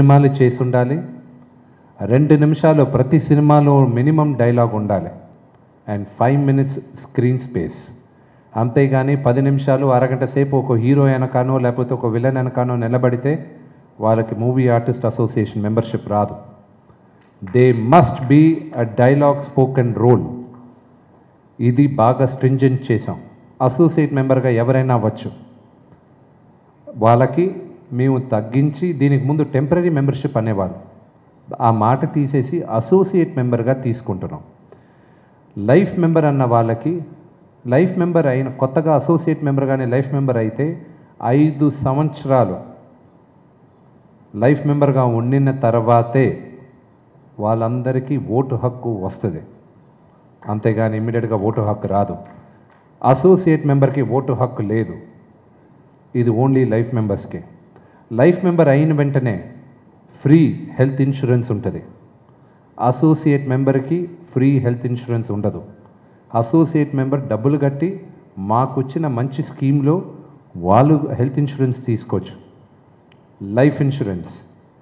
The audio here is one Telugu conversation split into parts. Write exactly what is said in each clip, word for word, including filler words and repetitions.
సినిమాలు చేసి ఉండాలి. రెండు నిమిషాలు ప్రతి సినిమాలో మినిమం డైలాగ్ ఉండాలి and five minutes screen space. అంతేగాని పది నిమిషాలు అరగంట సేపు ఒక హీరో వెనకానో లేకపోతే ఒక విలన్ వెనకానో నిలబడితే వాళ్ళకి మూవీ ఆర్టిస్ట్ అసోసియేషన్ మెంబర్షిప్ రాదు. They must be a dialogue spoken role. ఇది బాగా స్ట్రింజెంట్ చేసాం. అసోసియేట్ మెంబర్గా ఎవరైనా అవ్వచ్చు. వాళ్ళకి మేము తగ్గించి దీనికి ముందు టెంపరీ మెంబర్షిప్ అనేవారు, ఆ మాట తీసేసి అసోసియేట్ మెంబర్గా తీసుకుంటున్నాం. లైఫ్ మెంబర్ అన్న వాళ్ళకి లైఫ్ మెంబర్ అయిన కొత్తగా అసోసియేట్ మెంబర్గానే లైఫ్ మెంబర్ అయితే ఐదు సంవత్సరాలు లైఫ్ మెంబర్గా ఉండిన తర్వాతే వాళ్ళందరికీ ఓటు హక్కు వస్తుంది. అంతేగాని ఇమ్మీడియట్గా ఓటు హక్కు రాదు. అసోసియేట్ మెంబర్కి ఓటు హక్కు లేదు. ఇది ఓన్లీ లైఫ్ మెంబర్స్కి. లైఫ్ మెంబర్ అయిన వెంటనే ఫ్రీ హెల్త్ ఇన్సూరెన్స్ ఉంటుంది. అసోసియేట్ మెంబర్కి ఫ్రీ హెల్త్ ఇన్సూరెన్స్ ఉండదు. అసోసియేట్ మెంబర్ డబ్బులు కట్టి మాకు వచ్చిన మంచి స్కీమ్లో వాళ్ళు హెల్త్ ఇన్సూరెన్స్ తీసుకోవచ్చు. లైఫ్ ఇన్సూరెన్స్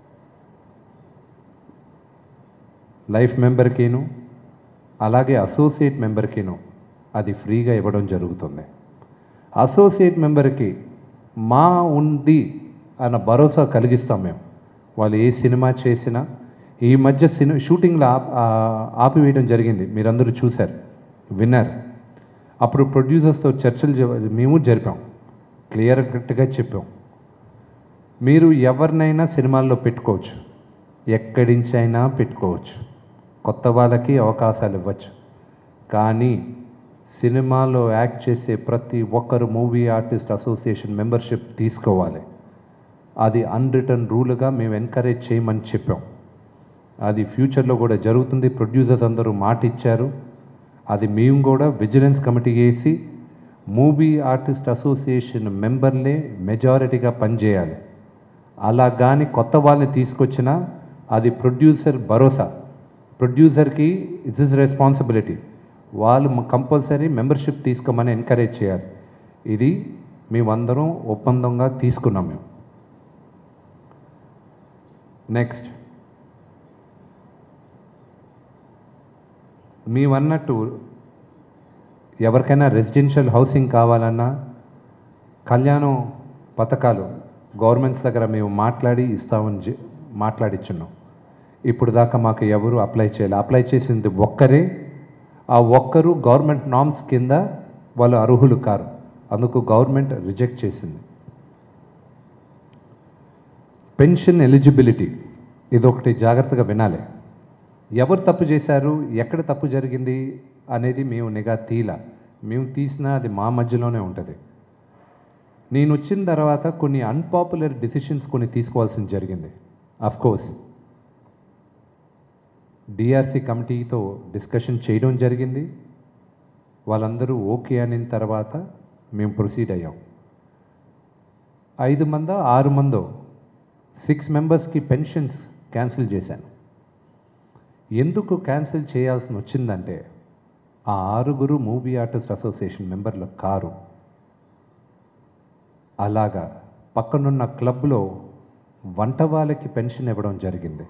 లైఫ్ మెంబర్కిను అలాగే అసోసియేట్ మెంబర్కిను అది ఫ్రీగా ఇవ్వడం జరుగుతుంది. అసోసియేట్ మెంబర్కి మా ఉంది అన్న భరోసా కలిగిస్తాం మేము. వాళ్ళు ఏ సినిమా చేసినా ఈ మధ్య సినిమా షూటింగ్లో ఆపివేయడం జరిగింది, మీరందరూ చూశారు, విన్నారు. అప్పుడు ప్రొడ్యూసర్స్తో చర్చలు మేము జరిపాం, క్లియర్ కట్గా చెప్పాం, మీరు ఎవరినైనా సినిమాల్లో పెట్టుకోవచ్చు, ఎక్కడి నుంచి అయినా పెట్టుకోవచ్చు, కొత్త వాళ్ళకి అవకాశాలు ఇవ్వచ్చు. కానీ సినిమాలో యాక్ట్ చేసే ప్రతి ఒక్కరు మూవీ ఆర్టిస్ట్ అసోసియేషన్ మెంబర్షిప్ తీసుకోవాలి. అది అన్రిటర్న్ రూల్గా మేము ఎంకరేజ్ చేయమని చెప్పాం. అది ఫ్యూచర్లో కూడా జరుగుతుంది. ప్రొడ్యూసర్స్ అందరూ మాట ఇచ్చారు. అది మేము కూడా విజిలెన్స్ కమిటీ వేసి మూవీ ఆర్టిస్ట్ అసోసియేషన్ మెంబర్లే మెజారిటీగా పనిచేయాలి. అలా కానీ కొత్త వాళ్ళని తీసుకొచ్చినా అది ప్రొడ్యూసర్ భరోసా. ప్రొడ్యూసర్కి ఇట్స్ ఇస్ రెస్పాన్సిబిలిటీ. వాళ్ళు కంపల్సరీ మెంబర్షిప్ తీసుకోమని ఎంకరేజ్ చేయాలి. ఇది మేమందరం ఒప్పందంగా తీసుకున్నాం మేము. నెక్స్ట్, మేమన్నట్టు ఎవరికైనా రెసిడెన్షియల్ హౌసింగ్ కావాలన్నా కళ్యాణం పథకాలు గవర్నమెంట్స్ దగ్గర మేము మాట్లాడి ఇస్తామని మాట్లాడిచ్చున్నాం. ఇప్పుడు దాకా మాకు ఎవరు అప్లై చేయాలి. అప్లై చేసింది ఒక్కరే. ఆ ఒక్కరు గవర్నమెంట్ నామ్స్ కింద వాళ్ళు అర్హులు కారు. అందుకు గవర్నమెంట్ రిజెక్ట్ చేసింది. పెన్షన్ ఎలిజిబిలిటీ ఇదొకటి జాగ్రత్తగా వినాలి. ఎవరు తప్పు చేశారు, ఎక్కడ తప్పు జరిగింది అనేది మేము నిఘా తీల. మేము తీసినా అది మా మధ్యలోనే ఉంటుంది. నేను వచ్చిన తర్వాత కొన్ని అన్పాపులర్ డిసిషన్స్ కొన్ని తీసుకోవాల్సి జరిగింది. అఫ్కోర్స్ డిఆర్సీ కమిటీతో డిస్కషన్ చేయడం జరిగింది. వాళ్ళందరూ ఓకే అయిన తర్వాత మేము ప్రొసీడ్ అయ్యాం. ఐదు మందో ఆరు మందో సిక్స్ మెంబర్స్కి పెన్షన్స్ క్యాన్సిల్ చేశాను. ఎందుకు క్యాన్సిల్ చేయాల్సి వచ్చిందంటే ఆ ఆరుగురు మూవీ ఆర్టిస్ట్ అసోసియేషన్ మెంబర్లు కారు. అలాగా పక్కనున్న క్లబ్లో వంట వాళ్ళకి పెన్షన్ ఇవ్వడం జరిగింది.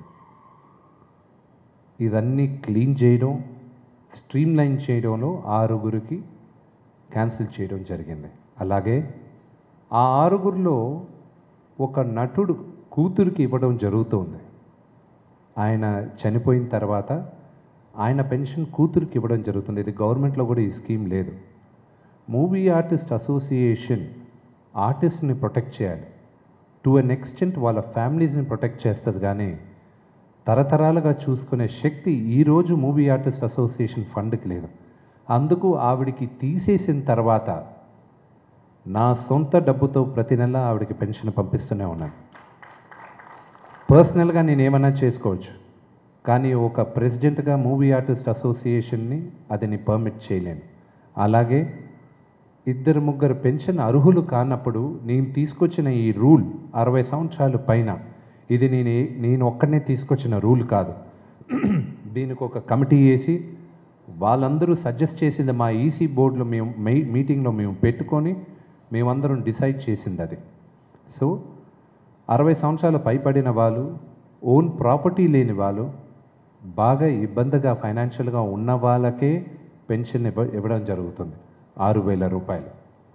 ఇవన్నీ క్లీన్ చేయడం, స్ట్రీమ్ లైన్ చేయడంలో ఆరుగురికి క్యాన్సిల్ చేయడం జరిగింది. అలాగే ఆ ఆరుగురిలో ఒక నటుడు కూతురికి ఇవ్వడం జరుగుతుంది. ఆయన చనిపోయిన తర్వాత ఆయన పెన్షన్ కూతురికి ఇవ్వడం జరుగుతుంది. ఇది గవర్నమెంట్లో కూడా ఈ స్కీమ్ లేదు. మూవీ ఆర్టిస్ట్ అసోసియేషన్ ఆర్టిస్ట్ని ప్రొటెక్ట్ చేయాలి. టు అన్ ఎక్స్టెంట్ వాళ్ళ ఫ్యామిలీస్ని ప్రొటెక్ట్ చేస్తుంది. కానీ తరతరాలుగా చూసుకునే శక్తి ఈరోజు మూవీ ఆర్టిస్ట్ అసోసియేషన్ ఫండ్కి లేదు. అందుకు ఆవిడికి తీసేసిన తర్వాత నా సొంత డబ్బుతో ప్రతి నెల ఆవిడకి పెన్షన్ పంపిస్తూనే ఉన్నాను. పర్సనల్గా నేను ఏమన్నా చేసుకోవచ్చు, కానీ ఒక ప్రెసిడెంట్గా మూవీ ఆర్టిస్ట్ అసోసియేషన్ని అది నేను పర్మిట్ చేయలేను. అలాగే ఇద్దరు ముగ్గురు పెన్షన్ అర్హులు కానప్పుడు నేను తీసుకొచ్చిన ఈ రూల్ అరవై సంవత్సరాల పైన ఇది నేను నేను ఒక్కడనే తీసుకొచ్చిన రూల్ కాదు. దీనికి ఒక కమిటీ వేసి వాళ్ళందరూ సజెస్ట్ చేసింది మా ఈసీ బోర్డులో మేము మీటింగ్లో మేము పెట్టుకొని మేమందరం డిసైడ్ చేసింది అది. సో అరవై సంవత్సరాలు పైపడిన వాళ్ళు ఓన్ ప్రాపర్టీ లేని వాళ్ళు, బాగా ఇబ్బందిగా ఫైనాన్షియల్గా ఉన్న వాళ్ళకే పెన్షన్ ఇవ్వ ఇవ్వడం జరుగుతుంది, ఆరు వేల రూపాయలు.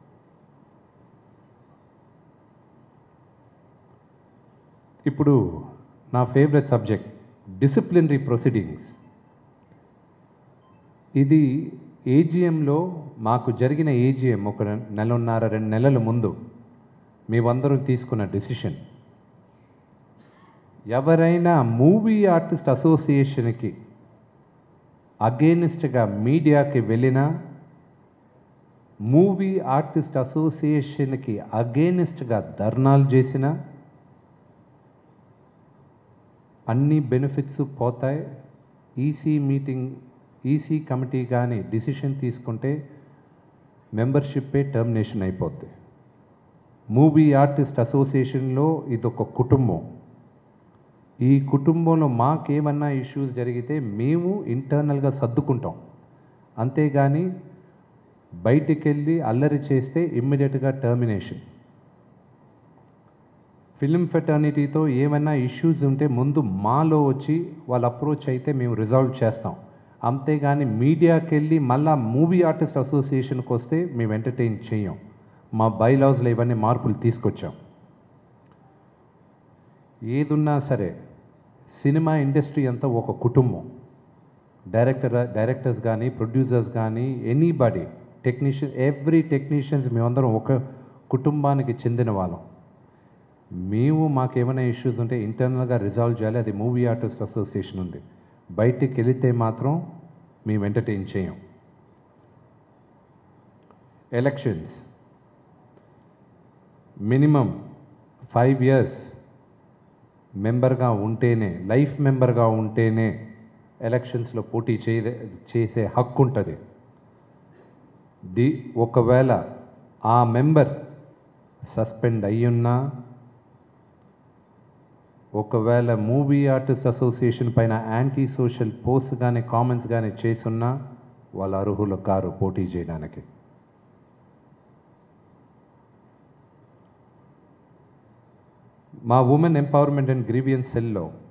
ఇప్పుడు నా ఫేవరెట్ సబ్జెక్ట్ డిసిప్లినరీ ప్రొసీడింగ్స్. ఇది ఏజిఎంలో మాకు జరిగిన ఏజిఎం ఒక నెలన్నర రెండు నెలల ముందు మేమందరం తీసుకున్న డెసిషన్, ఎవరైనా మూవీ ఆర్టిస్ట్ అసోసియేషన్కి అగేనిస్ట్గా మీడియాకి వెళ్ళినా, మూవీ ఆర్టిస్ట్ అసోసియేషన్కి అగేనిస్ట్గా ధర్నాలు చేసినా అన్ని బెనిఫిట్స్ పోతాయి. ఈసీ మీటింగ్ ఈసీ కమిటీ కానీ డిసిషన్ తీసుకుంటే మెంబర్షిప్పే టర్మినేషన్ అయిపోద్ది. మూవీ ఆర్టిస్ట్ అసోసియేషన్లో ఇదొక కుటుంబం. ఈ కుటుంబంలో మాకేమన్నా ఇష్యూస్ జరిగితే మేము ఇంటర్నల్గా సర్దుకుంటాం, అంతేగాని బయటికి వెళ్ళి అల్లరి చేస్తే ఇమ్మీడియట్గా టర్మినేషన్. ఫిల్మ్ ఫెటర్నిటీతో ఏమైనా ఇష్యూస్ ఉంటే ముందు మాలో వచ్చి వాళ్ళు అప్రోచ్ అయితే మేము రిజాల్వ్ చేస్తాం, అంతేగాని మీడియాకి వెళ్ళి మళ్ళా మూవీ ఆర్టిస్ట్ అసోసియేషన్కి వస్తే మేము ఎంటర్టైన్ చేయం. మా బైలాస్లో ఇవన్నీ మార్పులు తీసుకొచ్చాం. ఏదున్నా సరే సినిమా ఇండస్ట్రీ అంతా ఒక కుటుంబం. డైరెక్టర్ డైరెక్టర్స్ కానీ ప్రొడ్యూసర్స్ కానీ ఎనీబడి టెక్నీషియన్, ఎవ్రీ టెక్నీషియన్స్ మేమందరం ఒక కుటుంబానికి చెందిన వాళ్ళం. మేము మాకేమైనా ఇష్యూస్ ఉంటే ఇంటర్నల్గా రిజాల్వ్ చేయాలి, అది మూవీ ఆర్టిస్ట్ అసోసియేషన్ ఉంది. బయటికి వెళితే మాత్రం మేము ఎంటర్టైన్ చేయం. ఎలక్షన్స్ మినిమం ఫైవ్ ఇయర్స్ మెంబర్గా ఉంటేనే, లైఫ్ మెంబర్గా ఉంటేనే ఎలక్షన్స్లో పోటీ చే చేసే హక్కు ఉంటుంది. ది ఒకవేళ ఆ మెంబర్ సస్పెండ్ అయ్యున్నా, ఒకవేళ మూవీ ఆర్టిస్ట్ అసోసియేషన్ పైన యాంటీ సోషల్ పోస్ట్ కానీ కామెంట్స్ కానీ చేసున్నా వాళ్ళ అర్హులు కారు పోటీ చేయడానికి. మా ఉమెన్ ఎంపవర్మెంట్ అండ్ గ్రీవియన్స్ సెల్లో